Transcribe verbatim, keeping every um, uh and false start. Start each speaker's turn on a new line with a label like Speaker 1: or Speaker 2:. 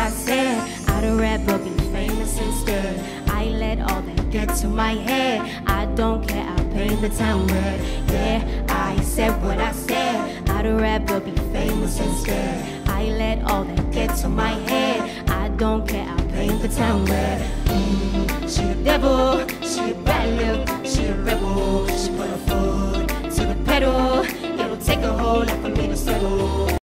Speaker 1: I said. I'd rap but be famous instead. I let all that get to my head. I don't care, I'll paint the town red. Yeah, I said what I said. I'd rap but be famous instead. I let all that get to my head. I don't care, I'll paint the town red. Mm, she the devil.